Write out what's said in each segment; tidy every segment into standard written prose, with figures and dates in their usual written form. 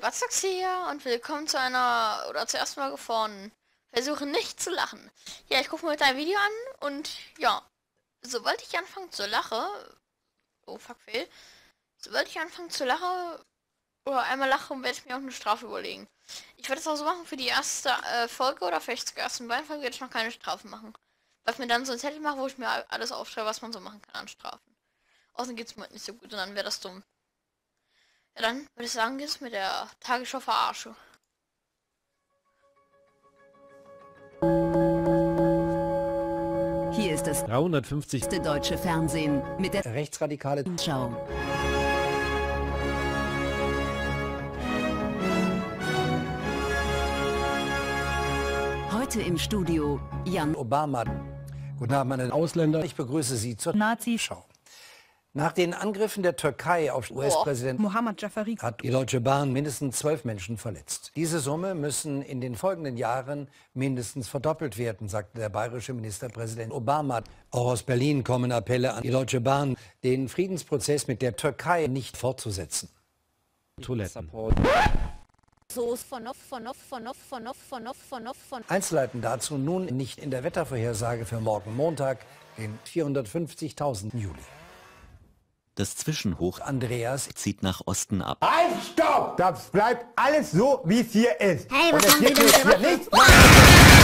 Batzax hier und willkommen zu einer, oder zur ersten Folge von Versuche nicht zu lachen. Ja, ich gucke mir heute ein Video an und ja, sobald ich anfange zu lachen, oh fuck, fehl, sobald ich anfange zu lachen oder einmal lachen, werde ich mir auch eine Strafe überlegen. Ich werde es auch so machen für die erste Folge oder vielleicht zur ersten beiden Folge werde ich noch keine Strafen machen. Weil ich mir dann so ein Zettel mache, wo ich mir alles aufschreibe, was man so machen kann an Strafen. Außerdem geht es mir nicht so gut und dann wäre das dumm. Ja, dann würde ich sagen, geht's mit der Tagesschau Verarsche. Hier ist das 350. deutsche Fernsehen mit der Rechtsradikale Schau. Heute im Studio Jan Obama. Guten Abend, meine Ausländer. Ich begrüße Sie zur Nazi-Schau. Nach den Angriffen der Türkei auf US-Präsident Mohammad Jafari hat die Deutsche Bahn mindestens 12 Menschen verletzt. Diese Summe müssen in den folgenden Jahren mindestens verdoppelt werden, sagte der bayerische Ministerpräsident Obama. Auch aus Berlin kommen Appelle an die Deutsche Bahn, den Friedensprozess mit der Türkei nicht fortzusetzen. Toiletten. Einzelheiten dazu nun nicht in der Wettervorhersage für morgen Montag, den 450.000. Juli. Das Zwischenhoch Andreas zieht nach Osten ab. Halt, stopp! Das bleibt alles so, wie es hier ist. Hey, und was es haben Sie geht denn jetzt hier gemacht?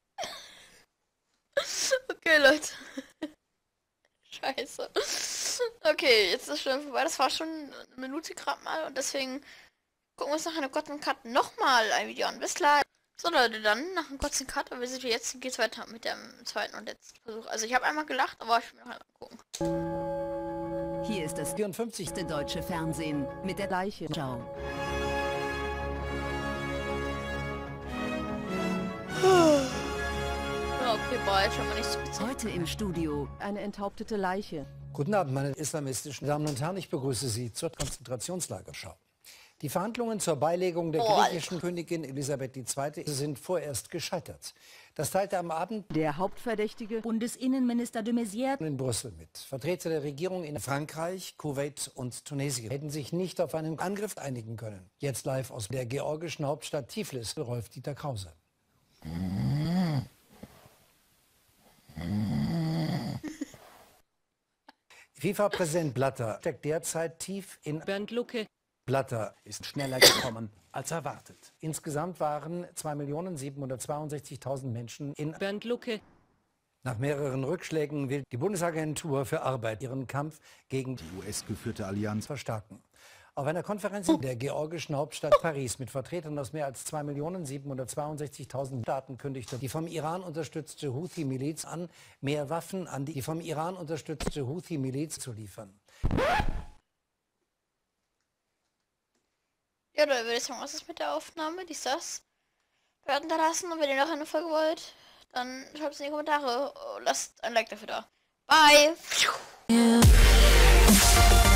nichts. Okay, Leute. Scheiße. Okay, jetzt ist schon vorbei. Das war schon eine Minute gerade mal und deswegen gucken wir uns nach einer kurzen Cut nochmal ein Video an. Bis gleich. So Leute, dann nach einem kurzen Cut, aber wir sind jetzt geht's weiter mit dem zweiten und letzten Versuch. Also ich habe einmal gelacht, aber ich will noch einmal gucken. Hier ist das 54. deutsche Fernsehen mit der Leiche Schau. Ja, okay, bye. Schon mal nicht so witzig. Heute im Studio eine enthauptete Leiche. Guten Abend, meine islamistischen Damen und Herren. Ich begrüße Sie zur Konzentrationslagerschau. Die Verhandlungen zur Beilegung der griechischen Königin Elisabeth II. Sind vorerst gescheitert. Das teilte am Abend Der Hauptverdächtige, Bundesinnenminister de Maizière, in Brüssel mit. Vertreter der Regierung in Frankreich, Kuwait und Tunesien hätten sich nicht auf einen Angriff einigen können. Jetzt live aus der georgischen Hauptstadt Tiflis, Rolf-Dieter Krause. FIFA-Präsident Blatter steckt derzeit tief in Bernd Lucke, Blatter ist schneller gekommen als erwartet. Insgesamt waren 2.762.000 Menschen in Bernd Lucke, Nach mehreren Rückschlägen will die Bundesagentur für Arbeit ihren Kampf gegen die US-geführte Allianz verstärken. Auf einer Konferenz in der georgischen Hauptstadt Paris mit Vertretern aus mehr als 2.762.000 Staaten kündigte die vom Iran unterstützte Houthi-Miliz an, mehr Waffen an die vom Iran unterstützte Houthi-Miliz zu liefern. Ja, da würde ich sagen, was ist mit der Aufnahme? Dies, das. Bewerten da lassen und wenn ihr noch eine Folge wollt, dann schreibt es in die Kommentare. Lasst ein Like dafür da. Bye!